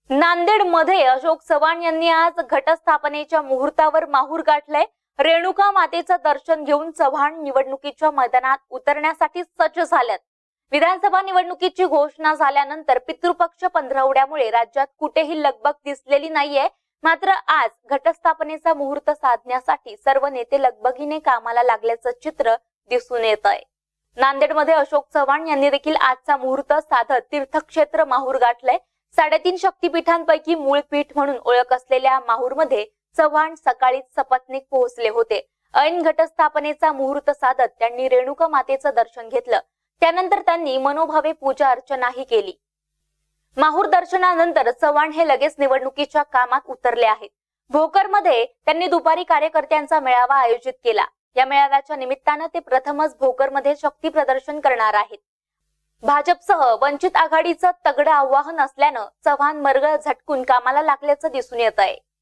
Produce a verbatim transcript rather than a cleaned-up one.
नांदेडमध्ये अशोक चव्हाण यांनी आज घटस्थापनेच्या मुहूर्तावर माहूर गाठलंय। रेणुका मातेचं दर्शन घेऊन चव्हाण निवडणुकीच्या मैदानात उतरण्यासाठी सज्ज झाल्यात। विधानसभा निवडणुकीची घोषणा झाल्यानंतर पितृपक्ष पंधरवड्यामुळे राज्यात कुठेही लगबग दिसलेली नाहीये। मात्र आज घटस्थापनेचा मुहूर्त साधण्यासाठी सर्व नेते लगबगीने कामाला लागल्याचं चित्र दिसून येत आहे। नांदेडमध्ये अशोक चव्हाण यांनी देखील आजचा मुहूर्त साधत तीर्थक्षेत्र माहूर गाठलंय। साडेतीन शक्तीपीठांपैकी मूळ पीठ म्हणून ओळख असलेल्या माहूरमध्ये चव्हाण सकाळीच सपत्नीक पोहोचले होते। ऐन घटस्थापनेचा मुहूर्त साधत त्यांनी रेणुका मातेचं दर्शन घेतलं। त्यानंतर त्यांनी मनोभावे पूजा अर्चनाही केली। माहूर दर्शनानंतर चव्हाण हे लगेच निवडणुकीच्या कामात उतरले आहेत। भोकरमध्ये त्यांनी दुपारी कार्यकर्त्यांचा मेळावा आयोजित केला। या मेळाव्याच्या निमित्तानं ते प्रथमच भोकरमध्ये शक्ती प्रदर्शन करणार आहेत। भाजपसह वंचित आघाडीचं तगडं आव्हान असल्यानं चव्हाण मरगळ झटकून कामाला लागल्याचं दिसून येत आहे।